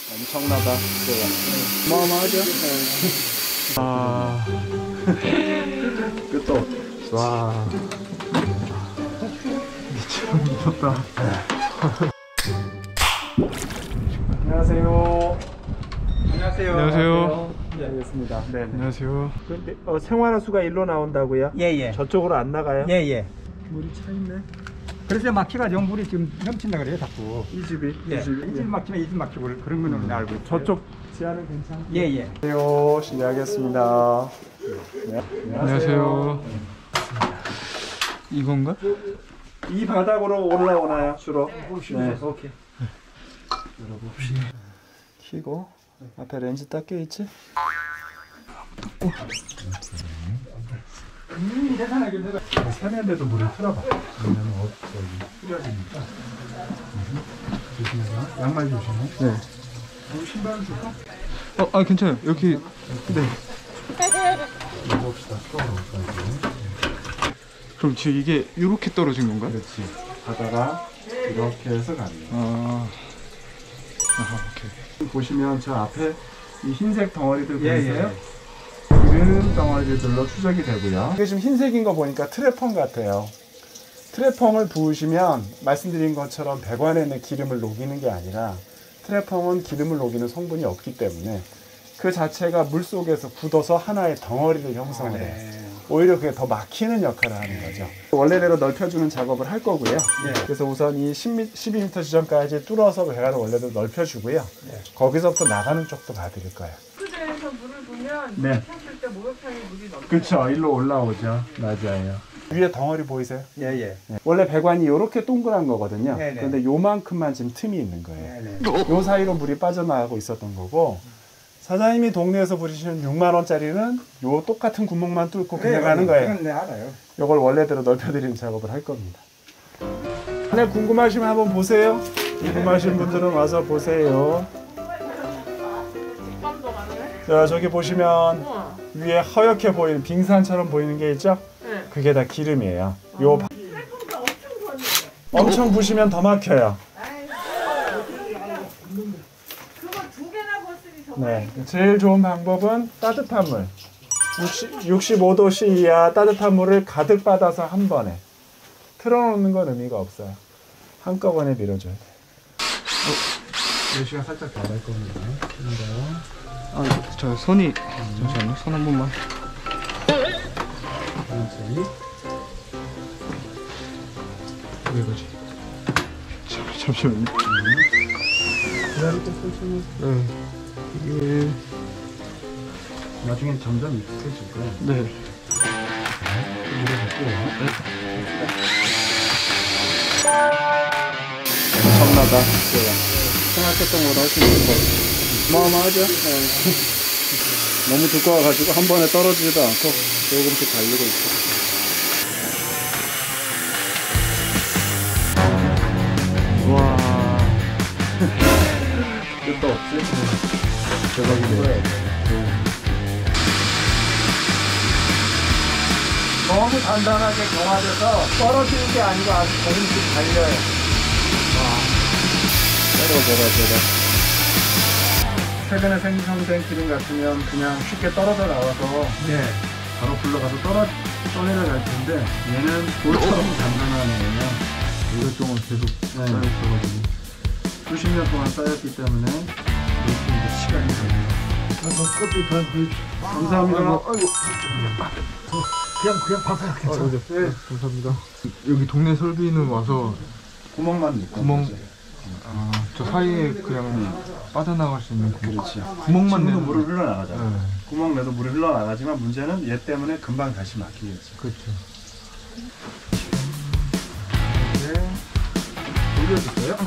엄청나다. 어마어마하죠? 아, 끝도. 와. 미쳤다. 안녕하세요. 안녕하세요. 안녕하세요. 네, 알겠습니다. 네. 안녕하세요. 근데 생활하수가 일로 나온다고요? 예예. 저쪽으로 안 나가요? 예예. 물이 차 있네. 그래서 막혀가지고 물이 지금 넘친다 그래요 자꾸. 이 집이. 예. 이 집이. 이집 막히면 이집 막히고 그런 거는 알고 있어요. 저쪽 지하는 괜찮아요? 예예. 안녕하세요. 실례하겠습니다. 네. 안녕하세요. 이건가? 이 바닥으로 올라오나요, 주로? 네. 오케이. 열어봅시다. 키고 앞에 렌즈 딱 껴있지? 세면대도 물을 틀어봐. 왜냐면 뿌려지니까. 조심해서. 양말 조심해. 네. 신발 줄까? 아 괜찮아요. 여기. 네. 입어봅시다. 그럼 지금 이게 이렇게 떨어진 건가? 그렇지. 바다가 이렇게 해서 가는 거야. 오케이. 보시면 저 앞에 이 흰색 덩어리들 예, 보이세요? 기름 덩어리들로 추적이 되고요. 이게 지금 흰색인 거 보니까 트레펑 같아요. 트레펑을 부으시면 말씀드린 것처럼 배관에 있는 기름을 녹이는 게 아니라 트레펑은 기름을 녹이는 성분이 없기 때문에 그 자체가 물속에서 굳어서 하나의 덩어리를 형성을 해요. 오히려 그게 더 막히는 역할을 하는 거죠. 원래대로 넓혀주는 작업을 할 거고요. 그래서 우선 이 12m 지점까지 뚫어서 배관을 원래대로 넓혀주고요. 거기서부터 나가는 쪽도 봐드릴 거예요. 수조에서 물을 부으면 네. 탔을 때 목욕탕에 물이 넘쳐요. 그렇죠. 일로 올라오죠. 맞아요. 위에 덩어리 보이세요? 예예. 원래 배관이 이렇게 동그란 거거든요. 네네. 그런데 요만큼만 지금 틈이 있는 거예요. 네네. 요 사이로 물이 빠져나가고 있었던 거고, 사장님이 동네에서 부리시는 6만 원짜리는 요 똑같은 구멍만 뚫고 그냥 가는 거예요. 그건 네 알아요. 요걸 원래대로 넓혀드리는 작업을 할 겁니다. 안에 궁금하시면 한번 보세요. 궁금하신 분들은 와서 보세요. 직감도 가능해? 자, 저기 보시면 우와. 위에 허옇게 보이는 빙산처럼 보이는 게 있죠? 네. 그게 다 기름이에요. 요 셀프가 엄청 좋았는데. 엄청 부시면 더 막혀요. 그거 두 개나 벗으니 정말. 네, 제일 좋은 방법은 따뜻한 물. 65도 C 이하 따뜻한 물을 가득 받아서 한 번에. 틀어놓는 건 의미가 없어요. 한꺼번에 밀어줘야 돼. 메쉬가 살짝 더 갈 겁니다. 저 손이 잠시만요. 손 한 번만. 왜 그러지? 잠시만요. 기다리고 쓰시면 네. 이게 나중에 점점 익숙해질 거예요. 네. 물을 붓고요. 엄청나다. 생각했던 것보다 훨씬 두꺼워. 어마어마하죠? 너무 두꺼워가지고 한 번에 떨어지지도 않고 조금씩 달리고 있어. 와. 끝도 없지? 대박이네. 너무 단단하게 경화돼서 떨어지는 게 아니고 아주 조금씩 달려요. 때려. 최근에 생성된 기름 같으면 그냥 쉽게 떨어져 나와서 바로 불러가서 떠내려갈 텐데 얘는 돌처럼 단단한 애예요. 오랫동안 계속 쌓였어가지고. 수십 년 동안 쌓였기 때문에 이렇게 이제 시간이 걸려요. 감사합니다. 아이고. 그냥 봐봐요. 괜찮아. 네. 감사합니다. 여기 동네 설비는 와서 구멍만 넣고. 구멍. 저 사이에 그냥 빠져나갈 수 있는 구멍. 그렇지. 구멍만 지금도 내면 물을 흘러나가잖아. 네. 구멍 내도 물이 흘러나가지만 문제는 얘 때문에 금방 다시 막히겠지. 그렇죠. 이제 돌려주세요.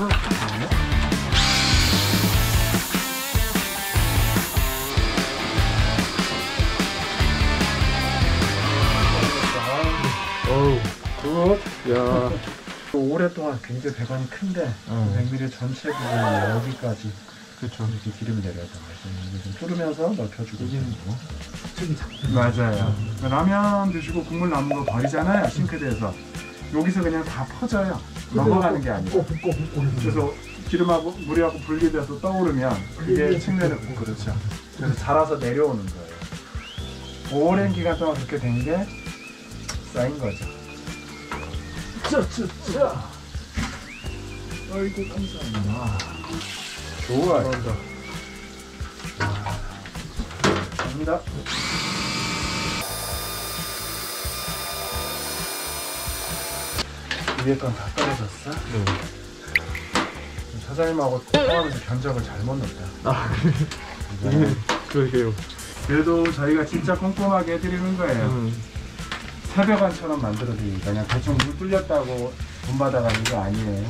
어우. 굿. 야. 오랫동안 굉장히 배관이 큰데 100mm 전체 부분 여기까지 그렇죠. 이렇게 기름이 내려야 돼요. 이게 좀 뚫으면서 넓혀주고 있는 거. 맞아요. 맞아요. 라면 드시고 국물 남은 거 버리잖아요. 싱크대에서. 여기서 그냥 다 퍼져요. 넘어가는 게 아니고. 그래서 기름하고 물하고 분리돼서 떠오르면 이게 측면을 보고 그렇죠. 그래서 자라서 내려오는 거예요. 오랜 기간 동안 그렇게 된 게 쌓인 거죠. 자. 아이고 감사합니다. 좋아요. 감사합니다. 위에 건 다 떨어졌어? 네. 사장님하고 통화하면서 견적을 잘못 넣었다. 아, 네. 그러게요. 그래도 저희가 진짜 꼼꼼하게 해드리는 거예요. 새벽안처럼 만들어드리니까 그냥 대충 물 뚫렸다고 돈 받아가는 게 아니에요.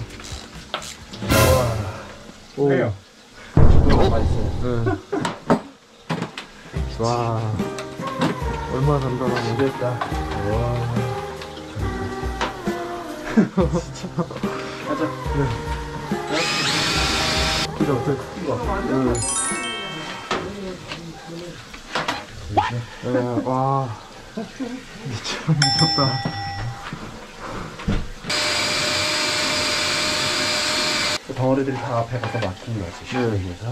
오. 왜요? 너무 맛있어요. 네. 와. 얼마나 담담하냐. 됐다. 와. 가자. 기가 어때? 네. 와. 미쳤다. 덩어리들이 다 앞에 가서 막힌 거지. 그래서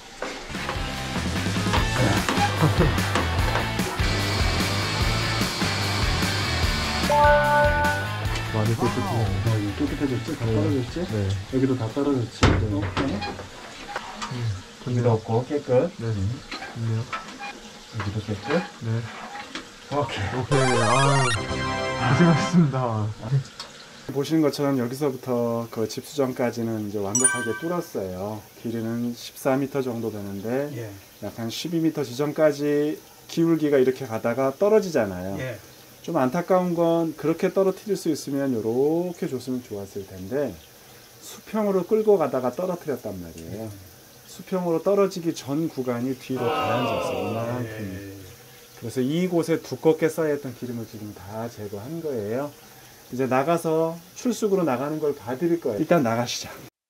많이 깨끗해요. 깨끗해졌지? 다 떨어졌지? 네. 여기도 다 떨어졌지? 오케이. 여기도 없고 깨끗. 네. 좋네요. 여기도 깨끗. 네. 오케이. 오케이. 아, 고생하셨습니다. 보시는 것처럼 여기서부터 그 집수정까지는 이제 완벽하게 뚫었어요. 길이는 14m 정도 되는데 약 한 12m 지점까지 기울기가 이렇게 가다가 떨어지잖아요. 좀 안타까운 건 그렇게 떨어뜨릴 수 있으면 이렇게 줬으면 좋았을 텐데 수평으로 끌고 가다가 떨어뜨렸단 말이에요. 수평으로 떨어지기 전 구간이 뒤로 가라앉았어요. 이만큼이. 그래서 이곳에 두껍게 쌓여있던 기름을 지금 다 제거한 거예요. 이제 나가서 출숙으로 나가는 걸 봐드릴 거예요. 일단 나가시죠.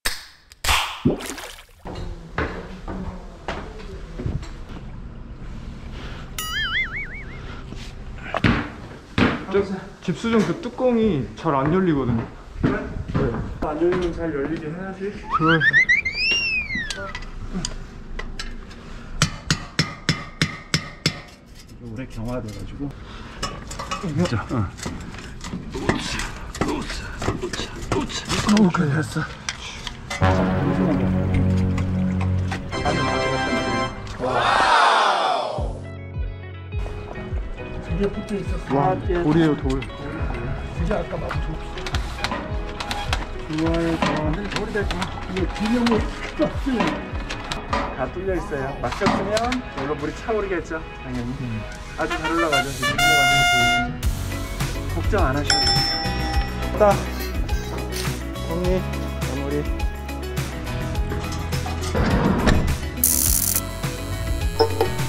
집수정 그 뚜껑이 잘 안 열리거든요. 그래? 안 열리면 잘 열리게 해야지. 그걸 오래 경화돼가지고. 자, 오케이 됐어. 이게 붙어 있었어. 와, 돌이에요, 돌. 이게 아까 맞춰. 좋아요, 좋아요. 돌이 됐구나. 이게 비명을 다 뚫려 있어요. 막혔으면 물론 물이 차오르겠죠, 당연히. 아주 잘 올라가죠. 지금 올라가는 게 보이시죠? 걱정 안 하셔도 돼요. 딱 정리, 마무리.